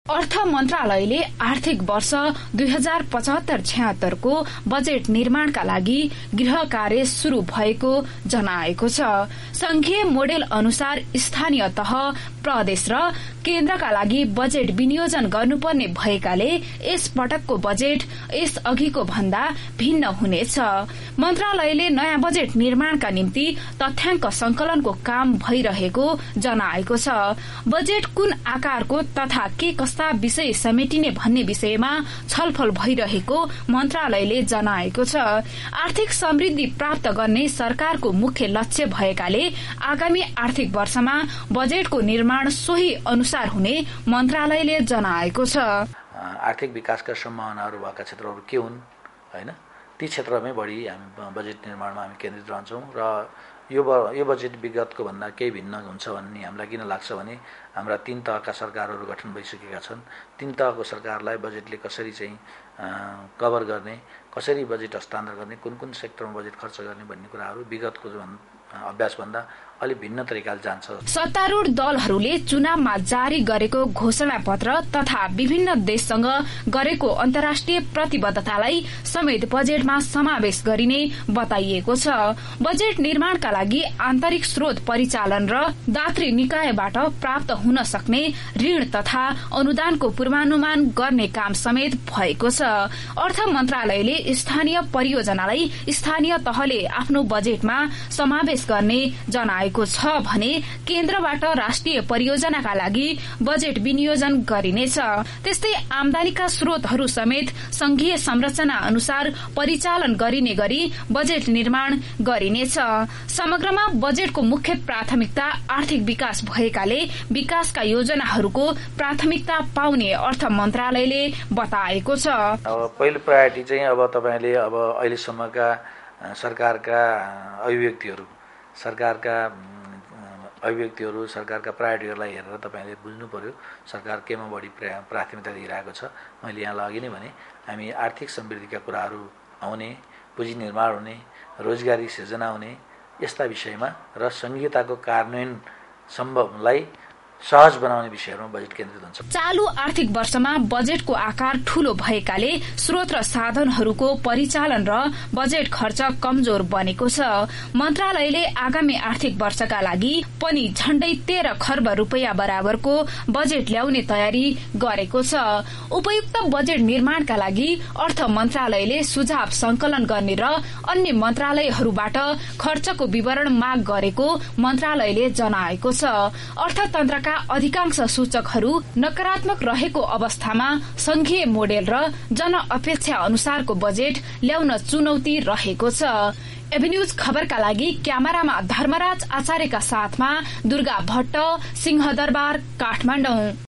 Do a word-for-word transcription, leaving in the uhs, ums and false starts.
अर्थ मन्त्रालयले आर्थिक वर्ष दुई हजार पचहत्तर छयत्तर को बजेट निर्माणका लागि गृह कार्य शुरू भएको जनाएको छ। संघीय मोडेल अनुसार स्थानीय तह, प्रदेश र केन्द्रका लागि बजेट विनियोजन गर्नुपर्ने भएकाले यस पटकको बजेट यस अघिको भन्दा भिन्न हुनेछ। मन्त्रालयले नयाँ बजेट निर्माणका निम्ति तथ्याङ्क संकलनको काम भइरहेको जनाएको छ। बजेट कुन आकारको तथा के कस्ता विषय समेटिने भन्ने विषयमा छलफल भइरहेको मन्त्रालयले जनाएको छ। आर्थिक समृद्धि प्राप्त गर्ने सरकारको मुख्य लक्ष्य भएकाले आगामी आर्थिक वर्षमा बजेटको निर्माण सोही अनुसार हुने मन्त्रालयले जनाएको छ। आर्थिक विकासका सम्भावनाहरू भएका क्षेत्रहरू के हुन् हैन, ती क्षेत्रमै बढी हामी बजेट निर्माणमा हामी केन्द्रित रहन्छौं र यो यो बजेट विगतको भन्दा केही भिन्न हुन्छ भन्ने हामीलाई किन लाग्छ भने हाम्रा तीन तहका सरकारहरू गठन भइसकेका छन्। तीन तहको सरकारलाई बजेटले कसरी चाहिँ कभर गर्ने, कसरी बजेट हस्तान्तरण गर्ने, कुन कुन सेक्टरमा बजेट खर्च गर्ने भन्ने कुराहरू विगतको अभ्यास भन्दा अलि भिन्न तरिकाले जान्छ। सत्तारूढ दलहरूले चुनावमा जारी गरेको घोषणा पत्र तथा विभिन्न देशसँग गरेको अन्तर्राष्ट्रिय प्रतिबद्धतालाई समेत बजेटमा समावेश गरिने बताइएको छ। बजेट निर्माणका लागि आन्तरिक स्रोत परिचालन र दात्री निकायबाट प्राप्त हुन सक्ने ऋण तथा अनुदानको पूर्वानुमान गर्ने काम समेत भएको छ। अर्थ मन्त्रालयले स्थानीय परियोजनालाई स्थानीय तहले आफ्नो बजेटमा समावेश गर्ने जनाएको छ भने केन्द्रबाट राष्ट्रिय परियोजनाका लागि बजेट विनियोजन गरिनेछ। त्यस्तै आमदानीका स्रोतहरू समेत संघीय संरचना अनुसार परिचालन गरिने गरी बजेट निर्माण गरिनेछ। समग्रमा बजेटको मुख्य प्राथमिकता आर्थिक विकास भएकाले विकासका योजनाहरूको प्राथमिकता पाउने अर्थ मन्त्रालयले बताएको छ। अब पहिलो प्रायोरिटी चाहिँ अब तपाईले अब अहिलेसम्मका सरकारका अभिव्यक्तिहरू सरकारका अभिव्यक्तिहरू सरकारका प्रायोरिटीहरूलाई हेरेर तपाईले बुझ्नु पर्यो सरकार केमा बढी प्राथमिकता दिइरहेको छ। मैले यहाँलाई अघि नै भने हामी आर्थिक समृद्धिका कुराहरू आउने, पुँजी निर्माण हुने, रोजगारी सृजना हुने यस्ता विषयमा र संहिताको कार्यान्वयन सम्भवलाई सहज बनाउने विषयहरूमा बजेट केन्द्रित हुन्छ। चालू आर्थिक वर्षमा बजेटको आकार ठूलो भएकाले स्रोत र साधनहरूको परिचालन र बजेट खर्च कमजोर बनेको छ। मन्त्रालयले आगामी आर्थिक वर्षका लागि पनि झण्डै तेह्र खर्ब रुपियाँ बराबरको बजेट ल्याउने तयारी गरेको छ। उपयुक्त बजेट निर्माणका लागि अर्थ मन्त्रालयले सुझाव संकलन गर्ने र अन्य मन्त्रालयहरूबाट खर्चको विवरण माग गरेको मन्त्रालयले जनाएको छ। अर्थतन्त्रका अधिकांश सूचकहरू नकारात्मक रहेको अवस्थामा संघीय मोडेल र जनअपेक्षा अनुसारको बजेट ल्याउन चुनौती रहेको छ। एभिन्यूज खबरका लागि क्यामेरामा धर्मराज आचार्यका साथमा दुर्गा भट्ट, सिंहदरबार, काठमाडौँ।